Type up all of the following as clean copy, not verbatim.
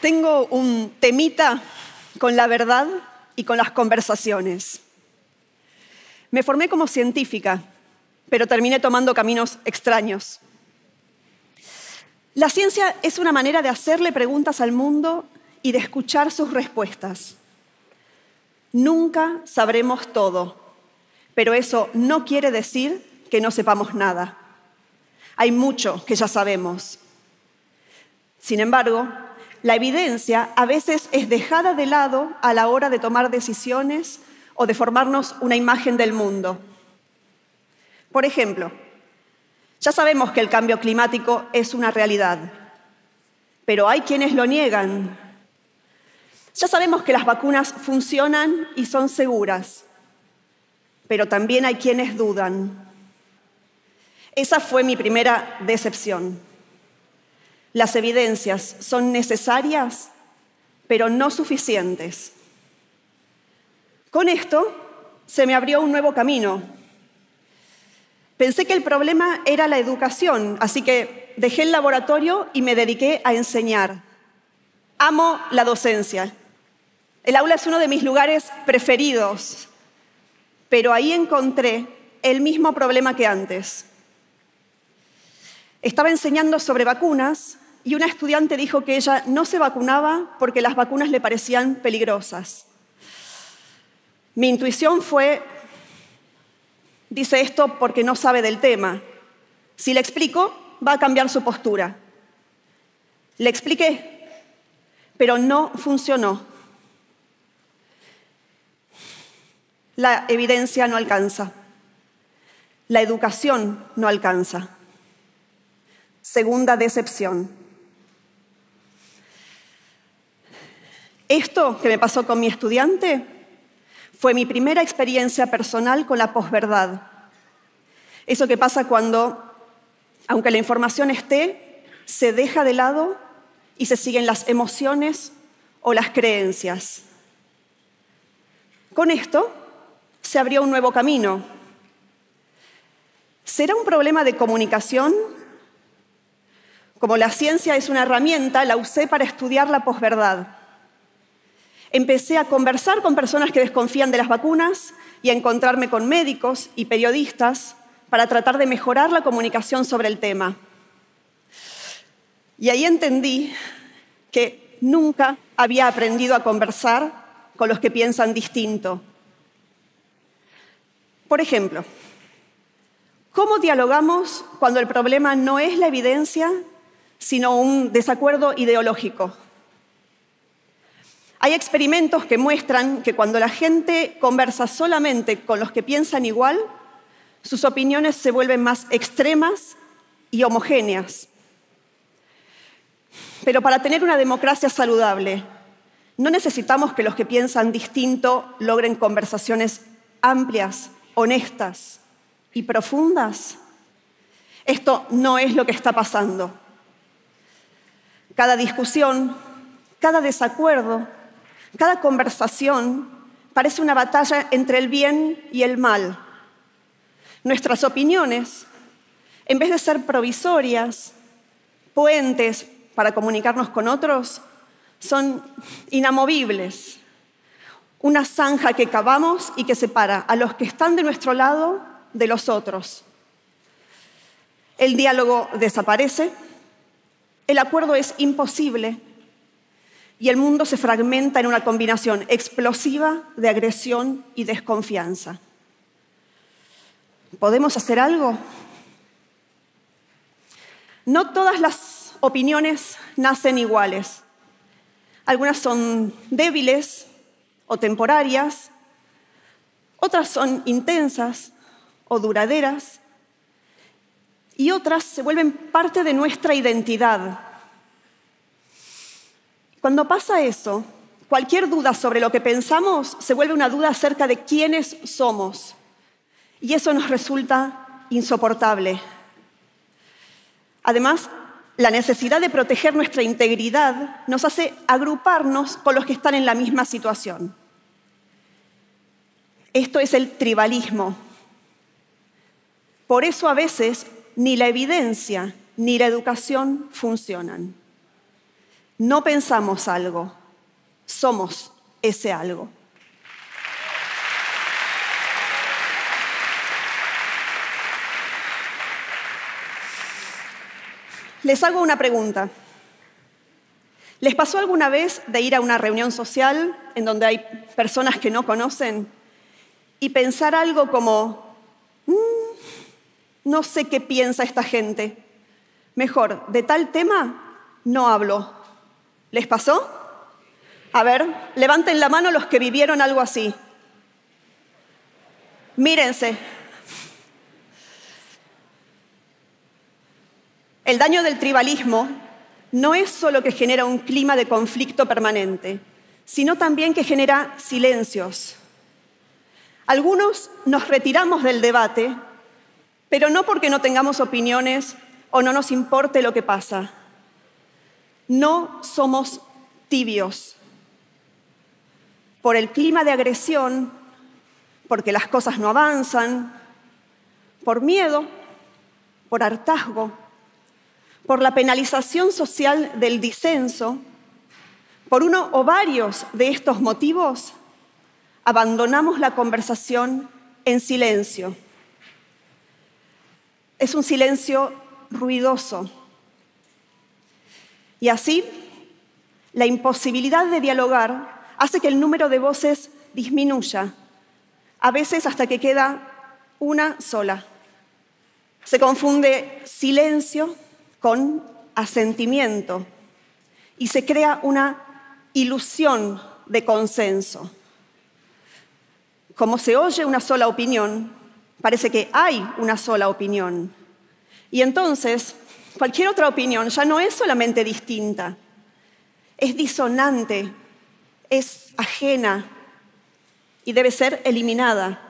Tengo un temita con la verdad y con las conversaciones. Me formé como científica, pero terminé tomando caminos extraños. La ciencia es una manera de hacerle preguntas al mundo y de escuchar sus respuestas. Nunca sabremos todo, pero eso no quiere decir que no sepamos nada. Hay mucho que ya sabemos. Sin embargo, la evidencia a veces es dejada de lado a la hora de tomar decisiones o de formarnos una imagen del mundo. Por ejemplo, ya sabemos que el cambio climático es una realidad, pero hay quienes lo niegan. Ya sabemos que las vacunas funcionan y son seguras, pero también hay quienes dudan. Esa fue mi primera decepción. Las evidencias son necesarias, pero no suficientes. Con esto se me abrió un nuevo camino. Pensé que el problema era la educación, así que dejé el laboratorio y me dediqué a enseñar. Amo la docencia. El aula es uno de mis lugares preferidos, pero ahí encontré el mismo problema que antes. Estaba enseñando sobre vacunas y una estudiante dijo que ella no se vacunaba porque las vacunas le parecían peligrosas. Mi intuición fue: dice esto porque no sabe del tema. Si le explico, va a cambiar su postura. Le expliqué, pero no funcionó. La evidencia no alcanza. La educación no alcanza. Segunda decepción. Esto que me pasó con mi estudiante fue mi primera experiencia personal con la posverdad. Eso que pasa cuando, aunque la información esté, se deja de lado y se siguen las emociones o las creencias. Con esto se abrió un nuevo camino. ¿Será un problema de comunicación? Como la ciencia es una herramienta, la usé para estudiar la posverdad. Empecé a conversar con personas que desconfían de las vacunas y a encontrarme con médicos y periodistas para tratar de mejorar la comunicación sobre el tema. Y ahí entendí que nunca había aprendido a conversar con los que piensan distinto. Por ejemplo, ¿cómo dialogamos cuando el problema no es la evidencia, sino un desacuerdo ideológico? Hay experimentos que muestran que cuando la gente conversa solamente con los que piensan igual, sus opiniones se vuelven más extremas y homogéneas. Pero para tener una democracia saludable, no necesitamos que los que piensan distinto logren conversaciones amplias, honestas y profundas. Esto no es lo que está pasando. Cada discusión, cada desacuerdo, cada conversación parece una batalla entre el bien y el mal. Nuestras opiniones, en vez de ser provisorias, puentes para comunicarnos con otros, son inamovibles. Una zanja que cavamos y que separa a los que están de nuestro lado de los otros. El diálogo desaparece, el acuerdo es imposible y el mundo se fragmenta en una combinación explosiva de agresión y desconfianza. ¿Podemos hacer algo? No todas las opiniones nacen iguales. Algunas son débiles o temporarias, otras son intensas o duraderas, y otras se vuelven parte de nuestra identidad. Cuando pasa eso, cualquier duda sobre lo que pensamos se vuelve una duda acerca de quiénes somos, y eso nos resulta insoportable. Además, la necesidad de proteger nuestra integridad nos hace agruparnos con los que están en la misma situación. Esto es el tribalismo. Por eso a veces ni la evidencia ni la educación funcionan. No pensamos algo, somos ese algo. Les hago una pregunta. ¿Les pasó alguna vez de ir a una reunión social en donde hay personas que no conocen y pensar algo como, no sé qué piensa esta gente, mejor, de tal tema no hablo? ¿Les pasó? A ver, levanten la mano los que vivieron algo así. Mírense. El daño del tribalismo no es solo que genera un clima de conflicto permanente, sino también que genera silencios. Algunos nos retiramos del debate, pero no porque no tengamos opiniones o no nos importe lo que pasa. No somos tibios. Por el clima de agresión, porque las cosas no avanzan, por miedo, por hartazgo, por la penalización social del disenso, por uno o varios de estos motivos, abandonamos la conversación en silencio. Es un silencio ruidoso. Y así, la imposibilidad de dialogar hace que el número de voces disminuya, a veces hasta que queda una sola. Se confunde silencio con asentimiento y se crea una ilusión de consenso. Como se oye una sola opinión, parece que hay una sola opinión. Y entonces, cualquier otra opinión ya no es solamente distinta, es disonante, es ajena y debe ser eliminada.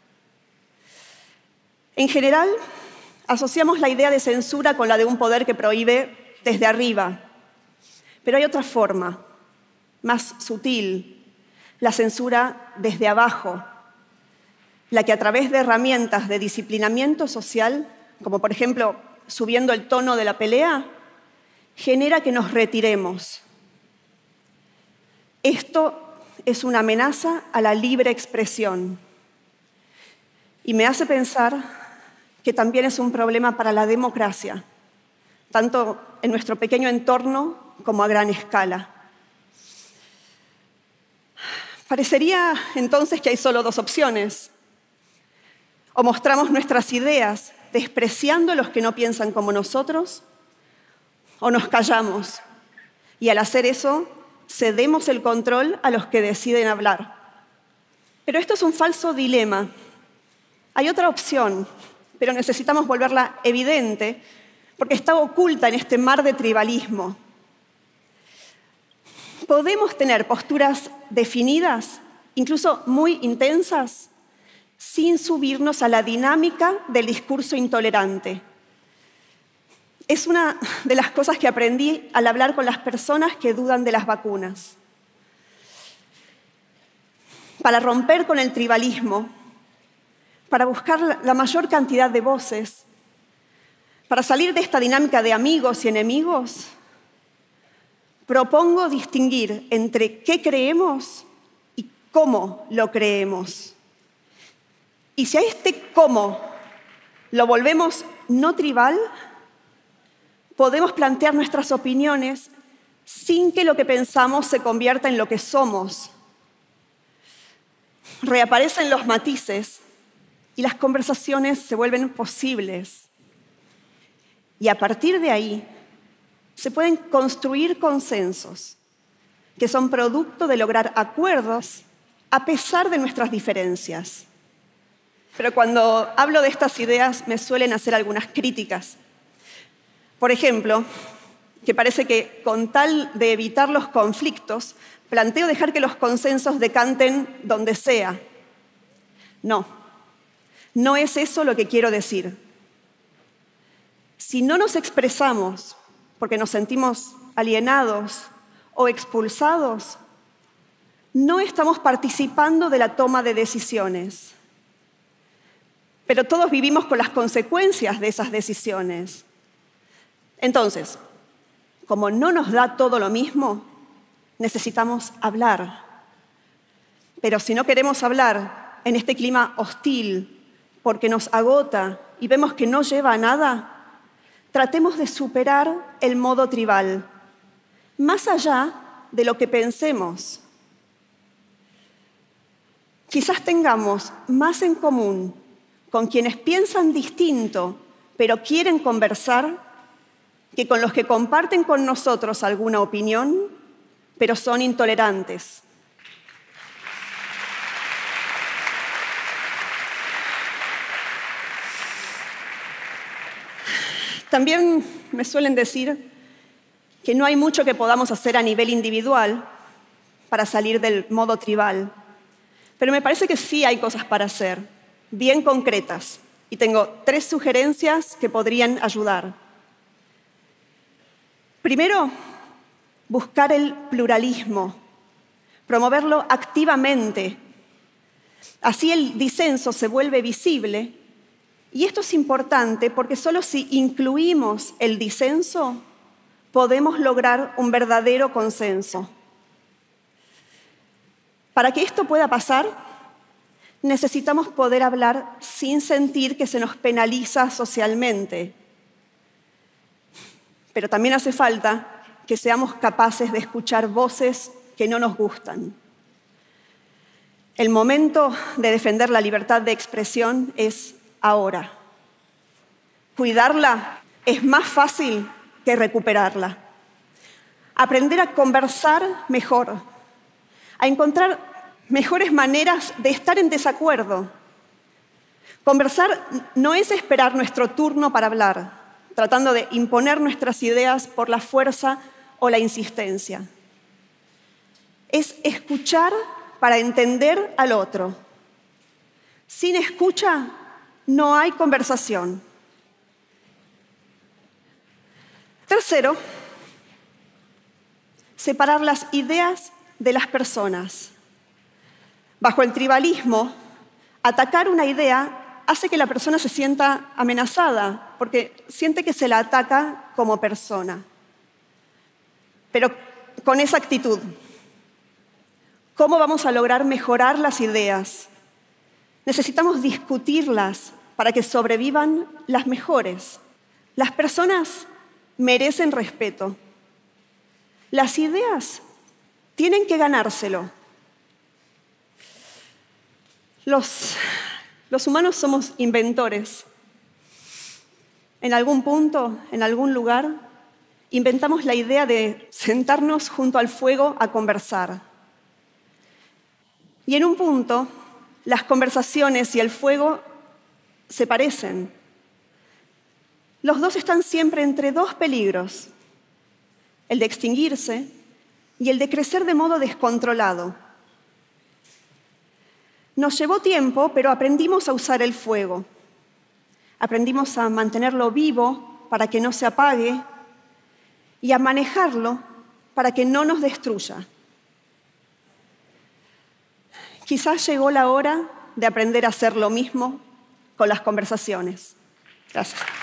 En general, asociamos la idea de censura con la de un poder que prohíbe desde arriba. Pero hay otra forma, más sutil, la censura desde abajo, la que a través de herramientas de disciplinamiento social, como por ejemplo subiendo el tono de la pelea, genera que nos retiremos. Esto es una amenaza a la libre expresión y me hace pensar que también es un problema para la democracia, tanto en nuestro pequeño entorno como a gran escala. Parecería entonces que hay solo dos opciones. O mostramos nuestras ideas despreciando a los que no piensan como nosotros, o nos callamos y al hacer eso cedemos el control a los que deciden hablar. Pero esto es un falso dilema. Hay otra opción, pero necesitamos volverla evidente porque está oculta en este mar de tribalismo. Podemos tener posturas definidas, incluso muy intensas, sin subirnos a la dinámica del discurso intolerante. Es una de las cosas que aprendí al hablar con las personas que dudan de las vacunas. Para romper con el tribalismo, para buscar la mayor cantidad de voces, para salir de esta dinámica de amigos y enemigos, propongo distinguir entre qué creemos y cómo lo creemos. Y si a este cómo lo volvemos no tribal, podemos plantear nuestras opiniones sin que lo que pensamos se convierta en lo que somos. Reaparecen los matices y las conversaciones se vuelven posibles. Y a partir de ahí se pueden construir consensos que son producto de lograr acuerdos a pesar de nuestras diferencias. Pero cuando hablo de estas ideas me suelen hacer algunas críticas. Por ejemplo, que parece que con tal de evitar los conflictos, planteo dejar que los consensos decanten donde sea. No es eso lo que quiero decir. Si no nos expresamos porque nos sentimos alienados o expulsados, no estamos participando de la toma de decisiones. Pero todos vivimos con las consecuencias de esas decisiones. Entonces, como no nos da todo lo mismo, necesitamos hablar. Pero si no queremos hablar en este clima hostil, porque nos agota y vemos que no lleva a nada, tratemos de superar el modo tribal, más allá de lo que pensemos. Quizás tengamos más en común con quienes piensan distinto, pero quieren conversar, que con los que comparten con nosotros alguna opinión, pero son intolerantes. También me suelen decir que no hay mucho que podamos hacer a nivel individual para salir del modo tribal, pero me parece que sí hay cosas para hacer, bien concretas, y tengo 3 sugerencias que podrían ayudar. Primero, buscar el pluralismo, promoverlo activamente. Así el disenso se vuelve visible, y esto es importante porque solo si incluimos el disenso podemos lograr un verdadero consenso. Para que esto pueda pasar, necesitamos poder hablar sin sentir que se nos penaliza socialmente. Pero también hace falta que seamos capaces de escuchar voces que no nos gustan. El momento de defender la libertad de expresión es ahora. Cuidarla es más fácil que recuperarla. Aprender a conversar mejor, a encontrar mejores maneras de estar en desacuerdo. Conversar no es esperar nuestro turno para hablar, tratando de imponer nuestras ideas por la fuerza o la insistencia. Es escuchar para entender al otro. Sin escucha no hay conversación. Tercero, separar las ideas de las personas. Bajo el tribalismo, atacar una idea hace que la persona se sienta amenazada, porque siente que se la ataca como persona. Pero con esa actitud, ¿cómo vamos a lograr mejorar las ideas? Necesitamos discutirlas para que sobrevivan las mejores. Las personas merecen respeto. Las ideas tienen que ganárselo. Los humanos somos inventores. En algún punto, en algún lugar, inventamos la idea de sentarnos junto al fuego a conversar. Y en un punto, las conversaciones y el fuego se parecen. Los dos están siempre entre 2 peligros, el de extinguirse y el de crecer de modo descontrolado. Nos llevó tiempo, pero aprendimos a usar el fuego. Aprendimos a mantenerlo vivo para que no se apague y a manejarlo para que no nos destruya. Quizás llegó la hora de aprender a hacer lo mismo con las conversaciones. Gracias.